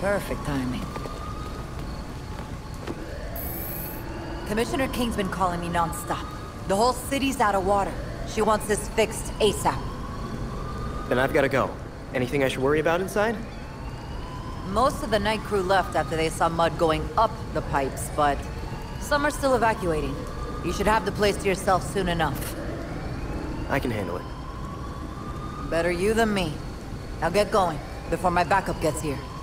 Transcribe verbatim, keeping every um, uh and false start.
Perfect timing. Commissioner King's been calling me non-stop. The whole city's out of water. She wants this fixed ASAP. Then I've gotta go. Anything I should worry about inside? Most of the night crew left after they saw mud going up the pipes, but some are still evacuating. You should have the place to yourself soon enough. I can handle it. Better you than me. Now get going, before my backup gets here.